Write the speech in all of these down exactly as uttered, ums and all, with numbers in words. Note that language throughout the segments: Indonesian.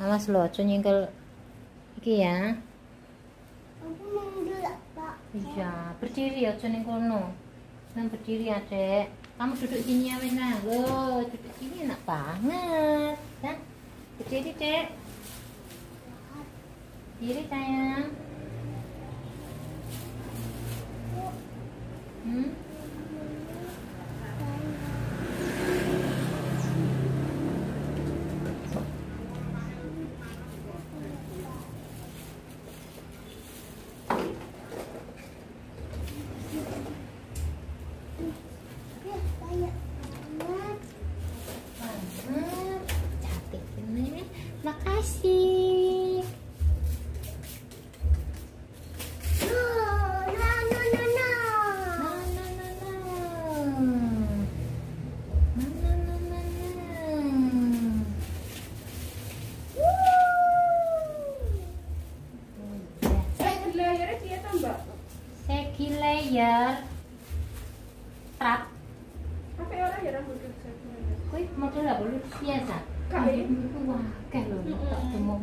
Awas lo, aja nyingkel iki ya. Aku nunggu Pak. Iya, berdiri aja ning kono. Nang berdiri Adek. Kamu duduk sini ya wis nah. Loh, duduk sini enak banget. Nah, berdiri, Dek. Berdiri sayang. Hmm? Cantik ini. Makasih. No, no, no, no, no. No, no, no, no. No, no, no, no, no. Segi layarnya dia tambah. Segi layer trap. Apa ya orang ya rambut segi layar? Kuwi model apa lu biasa? Kae. Wah, kae lho, tak temu.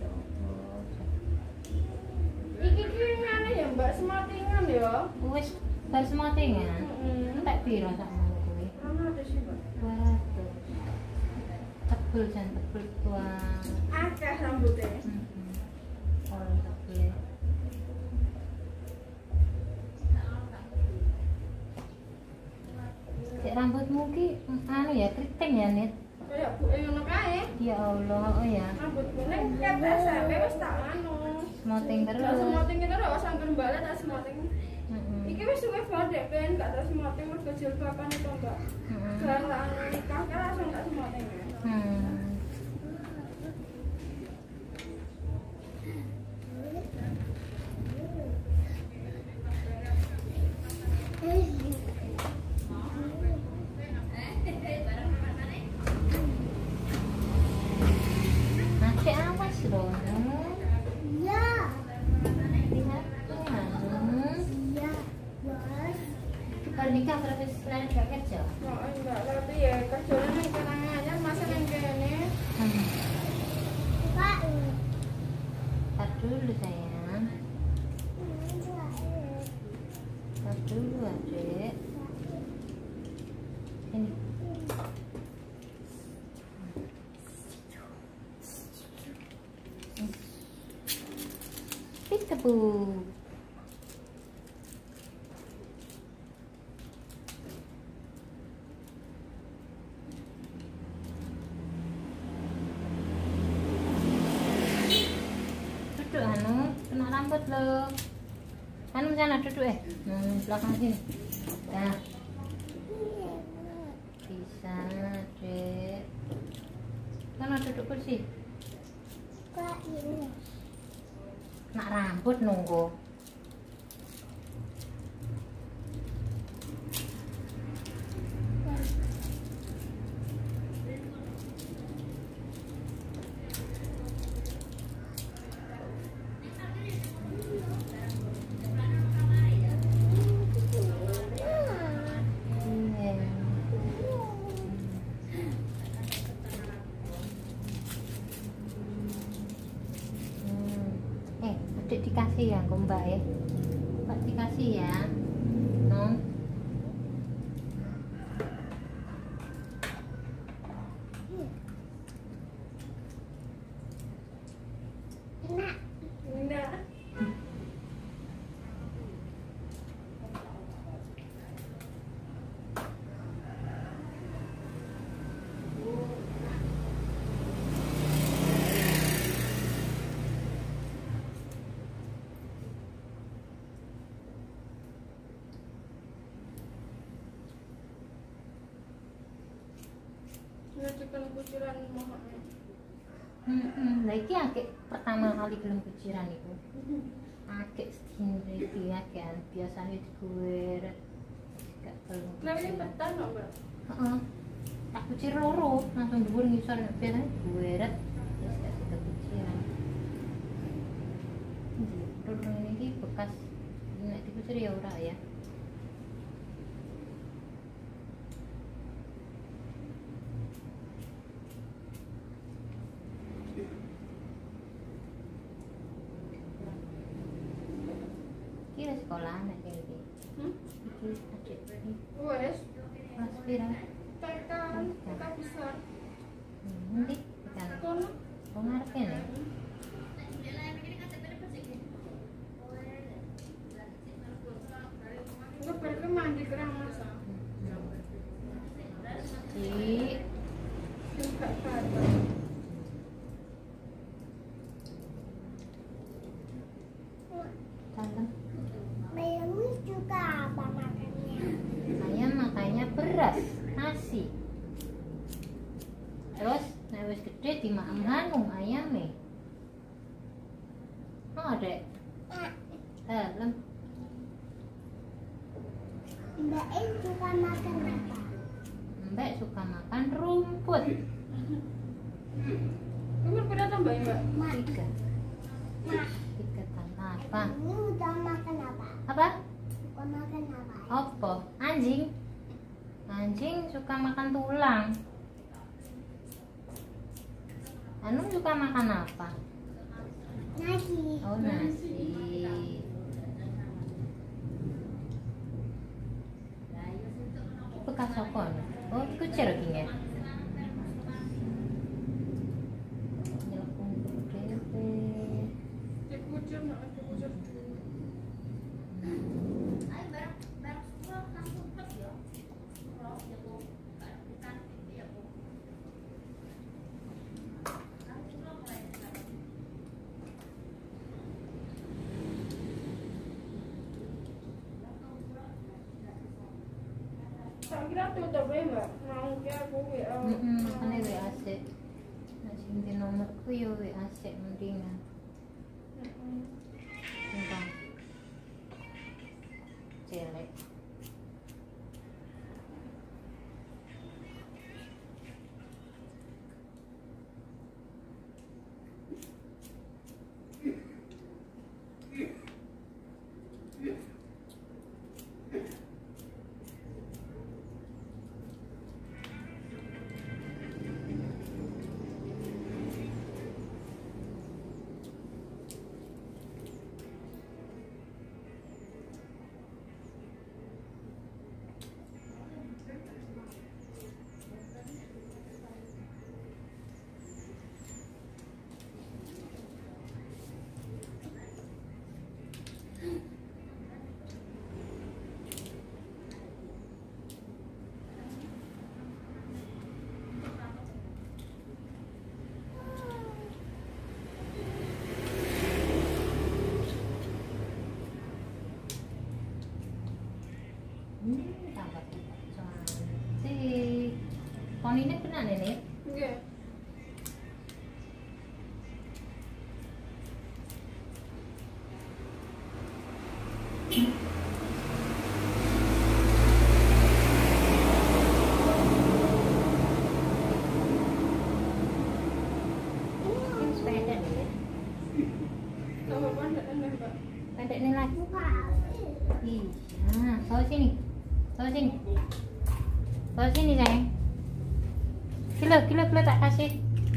Iki ki ngene ya Mbak, sematingan ya. Wis bar semotingan. Heeh. Entek piro sakmono kuwi? Ana ada sih Mbak. Waduh. Tebel jan tebel tuang. Akeh rambutnya. Heeh. Orang tebel. Cek rambutmu ki anu ya keriting ya, Nit. Kayak buke ngono kae. Ya Allah, oh ya. Rambut kuning ket S M P wis tak anu. Semoting Tak terus. semoting kita ora usah angken balik tak semoting. Heeh. Iki wis suwe banget ben gak tak semoting mergo jilbaban itu enggak. Heeh. Gara nikah kan langsung tak semoting ya. Hmm. Nanti awas dong. Iya. Lihat tuh. Iya. Bos. Kalau nikah terus selain gak kerja. Oh, enggak, tapi ya kerjanya nang kenangannya masa nang kene. Hmm. Pak. Tar dulu sayang. Tar dulu Adek. Ini. Peekaboo. Duduk anu, kena rambut lo. Anu sana duduk eh. Hmm, belakang sini. Nah. Bisa, Dek. Mana duduk kursi? Pak ini. Nak rambut nunggu. Iya. Hmm. Eh, Adik dikasih ya ke Mbak ya. Mbak dikasih ya. Non. Enak. Enak. Ngajikan kuciran mohonnya. Heeh, lha iki akeh pertama kali gelem kuciran iku. Akeh sedina iki akeh biasane diguwer. Gak gelem. Lah ini betan kok, Mbak. Heeh. Tak kucir loro, langsung dhuwur ngisor biasane diguweret. Terus gak sida kuciran. Terus ini iki bekas nek dikucir ya ora ya. lah nek iki. Hmm? Iki adik iki Wes, kelas pira? tekan, tekan besar. Hmm, Nanti tekan. Kono. Oh ngarep kene. Enggak pergi mandi kerang masa. Ci, Enggak kata. dalam. Bayangmu juga apa makannya? Ayam makanya beras, nasi. Terus nek wis gede dimaem hanung ayame. Oh, Dek. Dalam. Mbak Em suka makan apa? Mbak suka makan rumput. Umur berapa tambah ya, Mbak? Mak, Tiga. mak, Tiga tanpa apa? ini udah makan apa? Apa? Suka makan apa? Opo? Anjing. Anjing suka makan tulang. Anu suka makan apa? Nasi. Oh, nasi. Bekas apa? Oh, iku cerokinge. Nyelpung dhewe. Dikucur, nak dikucur. Tak kira tutup ya, Mbak. Mau ke aku ya. Heeh, makane W A C. Nek sing di nomorku yo W A C mendingan. Tentang celek. Hmm, tambah cantik. Konine kena nenek. Nggih. Ini sepeda nih. Tambah pandai enak, Mbak. Pendek nih lagi. Buka. Iya, bawa sini. Bawa sini. Bawa sini sayang. Kilo, kilo, kilo tak kasih.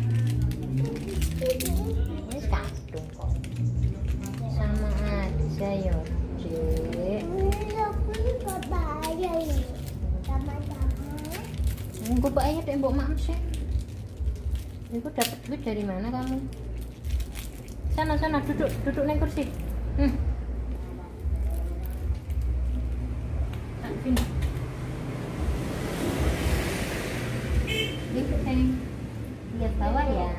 Ini kandung kok. Sama aja ya, Dek. Ini aku juga bayar ini. Sama-sama. Gue bayar deh, mbok maaf sih. Ibu dapat duit dari mana kamu? Sana, sana, duduk, duduk naik kursi. Hmm. Tak sini. Ikut sayang. Lihat bawah ya.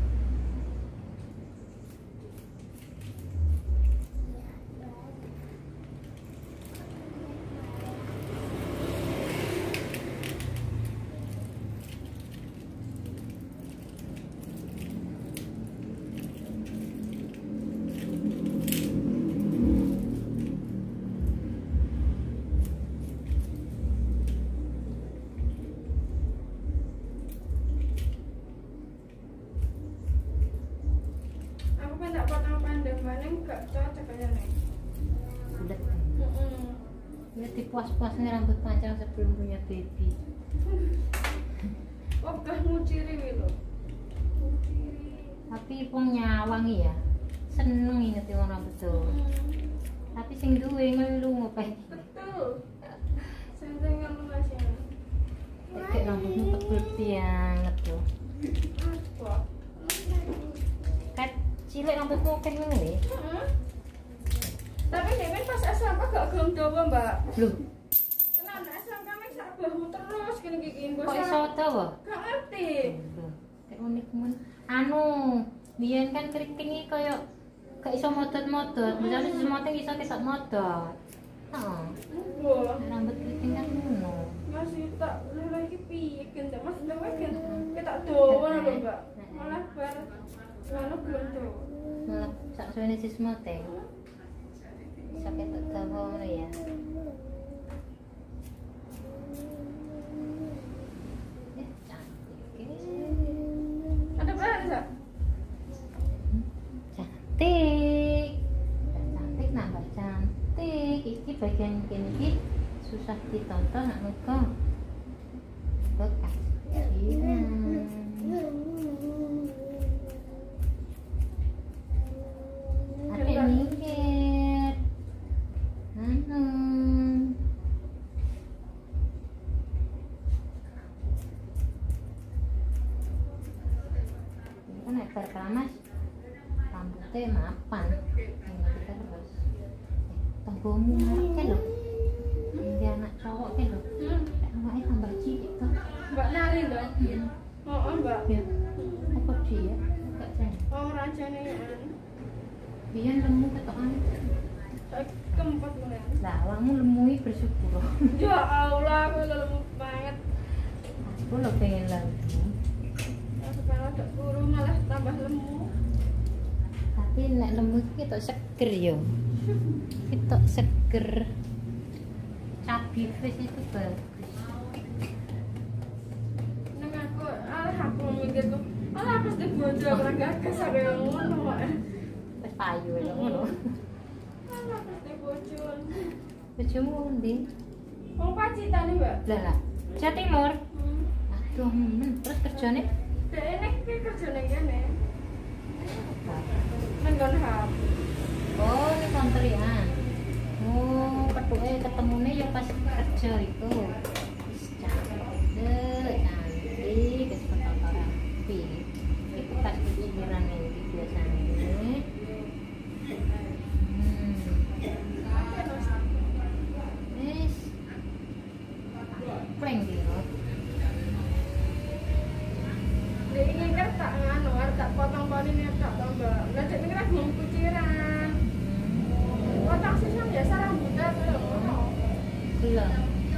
Aku kan tak potong pandai, Mbak. Neng gak cocok aja, Neng. Udah. Mm-mm. Ya dipuas-puasnya rambut panjang sebelum punya baby. Oh, bekas nguciri gitu. Nguciri. Tapi pun nyawangi ya. Seneng inget wong rambut tuh. Mm. Tapi sing duwe ngelu ngopae. Betul. Sing-sing ngelu Mas ya. Kayak rambutmu tebel banget tuh. Apa? Kan cilik rambutmu akeh ngono ya. Heeh. Tapi Demen pas S M P gak gelem dawa, Mbak. Loh, Tenan S M P mek sak bahu terus gini gini kok iso dawa? Gak ngerti. Loh, kayak unik men. Anu, biyen kan keriting iki koyo gak iso modot-modot. Misalnya semoting iso ketok modot. Heeh. Wah, Rambut keriting kan ngono. masih tak lha iki piye kan Mas dawa kan ketak dawa lho, Mbak. Malah bar ngono belum dawa. Malah sak suwene si semoting. Iso ketok dawa ngono ya. Eh, cantik. Ada berapa, Sa? Cantik. Mbak cantik nak mbak cantik. Iki bagian kene iki susah ditonton nak muka. Bekas. Iya. Adek minggir. Anu. Ini kan ekor keramas. Rambutnya mapan. Ini kita terus. Tembungmu ngarep lho. Ini anak cowok kan lho. Hmm. Awake tambah cilik tuh. Mbak Nari lho. Oh, oh, Mbak. Ya. Apa dia? Enggak jan. Oh, rajane an. Biyen lemu ketokan. Tak kempet mulai. Lah, awakmu lemui bersyukur. Ya Allah, aku lemu banget. Aku lo pengen lagi. Aku malah tak buru malah tambah lemu. Tapi nek lemu iki ketok seger yo. Ketok seger. Cabi face itu bagus. Neng aku, alah aku mikirku, alah aku sedih bojo ora gagas sampe ngono kok. Wis payu lho ngono. Alah aku sedih bojo. Bojomu ndi? Wong Pacitan nih, Mbak. Lah lah. Jawa Timur. Hmm. Aduh, men. Terus kerjane? Dek nek ki kerja ning kene. Nang nggon H A M. Oh, ini konterian. Oh, ketuke ketemune ya pas kerja itu. Wis cantik, cantik, wis foto rapi. Iki bekas kuciran iki biasane. Hmm. Wis. Prank dia. Dek iki kan tak nganu, arep tak potong-potong ini tak tambah. Lah dek iki kan ngomong kuciran. Potong sisa biasa rambutnya tuh ngono. Belum.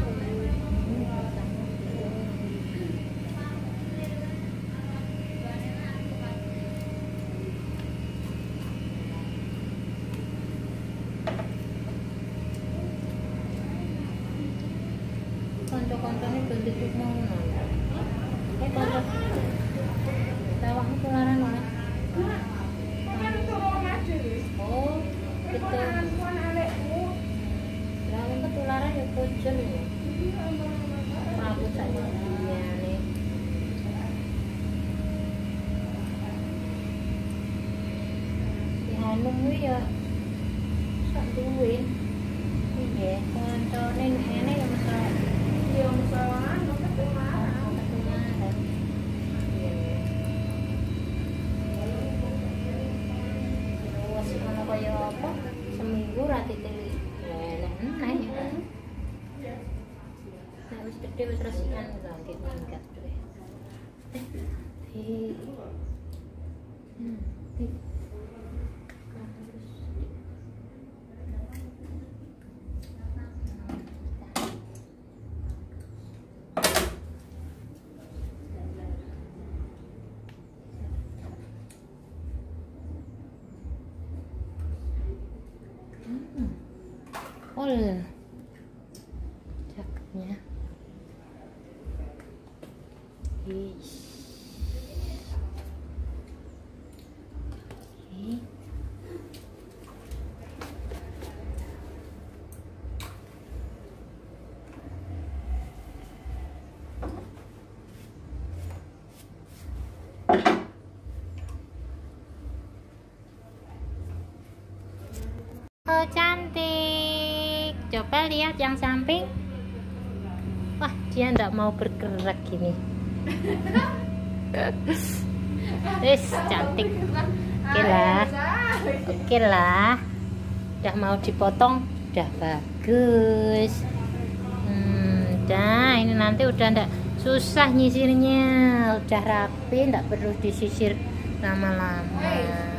Konco-koncone do ditut mau ngono. Eh konco. Tawakmu tularan ora? Kan turu maju. Oh, Betul. betul. Kan alekmu. Lah wong ketularan ya kucel ya. Prabu saya liyane. Si Hanum kuwi ya sak duwe. Iya, koncone ngene ya mesra. Iya, misalnya anu ketularan. Ketularan. Iya. Wes ana kaya apa? Seminggu ra titili. Enak enak ya. Nah, wis gede wis resikan lho, nggih minggat duwe. Eh. Eh. Hmm. Eh. Hmm. Ol. Cakepnya. Ish. Oke. Oh, cantik. Coba lihat yang samping. Wah, dia nggak mau bergerak gini. Wis, cantik. Oke lah. Oke lah. Udah mau dipotong, udah bagus. Hmm, udah, ini nanti udah ndak susah nyisirnya. Udah rapi, ndak perlu disisir lama-lama.